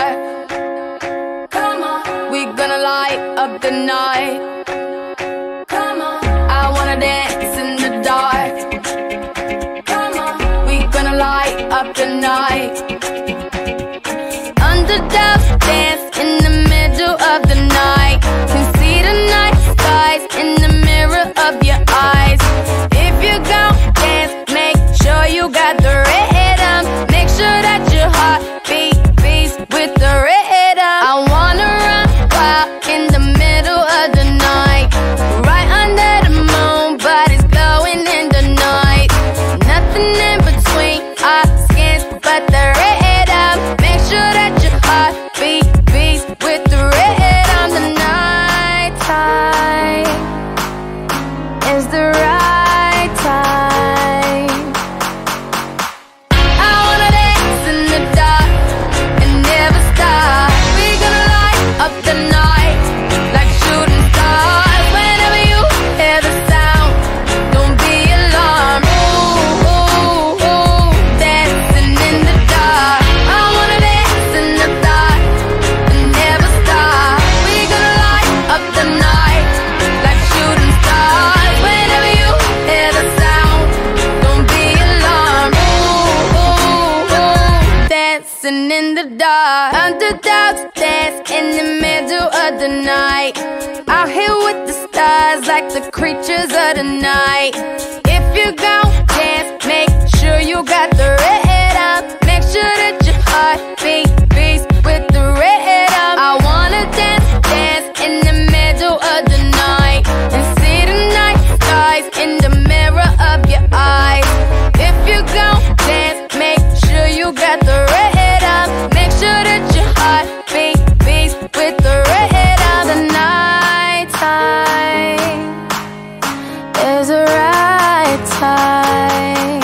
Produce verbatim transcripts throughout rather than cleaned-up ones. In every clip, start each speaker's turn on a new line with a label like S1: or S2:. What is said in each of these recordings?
S1: dark. Come on, we gonna light up the night. Come on, I wanna dance in the dark. Come on, we gonna light up the night. Underdogs dance in the middle of the night. Can see the night skies in the mirror of your eyes. If you gon' dance, make sure you got the rhythm. Make sure that your heart beat beats with the rhythm. I wanna run wild in the middle of the night, right under the moon, body's glowing in the night. Nothing in between our skins but the rhythm. Make sure that your heart beat beats with the rhythm. The night time is the right time. I wanna dance in the dark and never stop. We gonna light up the night like shooting stars. Whenever you hear the sound, don't be alarmed. Ooh, ooh, ooh, dancing in the dark. I wanna dance in the dark and never stop. We gonna light up the night like shooting stars. Whenever you hear the sound, don't be alarmed. Ooh, ooh, ooh, dancing in the dark. Underdogs dance in the middle of the night. Out here with the stars like the creatures of the night. If you gon' dance, make sure you got the rhythm. Make sure that your heart beat beats with the rhythm. I wanna dance, dance in the middle of the night and see the night skies in the mirror of your eyes. If you gon' dance, make sure you got the rhythm. Make sure that your heart beat beats with the rhythm. The night time is the right time.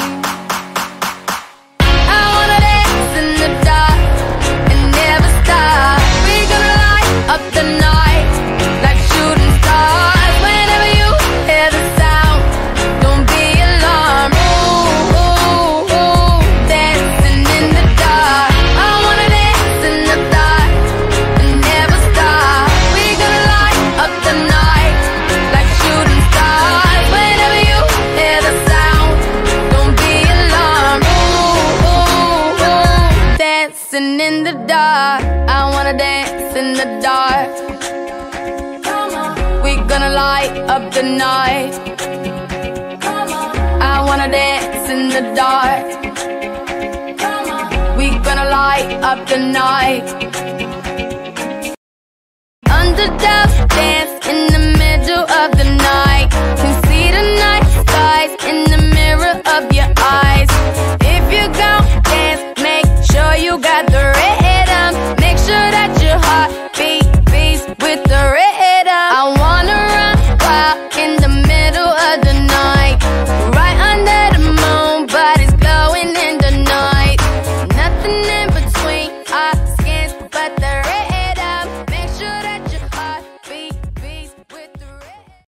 S1: I wanna dance in the dark and never stop. We gonna light up the night like shooting stars. Whenever you hear the sound, don't be alarmed. Ooh, ooh, ooh, dancing in the dark. I wanna dance in the dark and never stop. We gonna light up the night like shooting stars. Whenever you hear the sound, don't be alarmed. Ooh, ooh, ooh, dancing in the dark. I wanna dance in the dark. Come on, we gonna light up the night. Come on, I wanna dance in the dark. Come on, we gonna light up the night.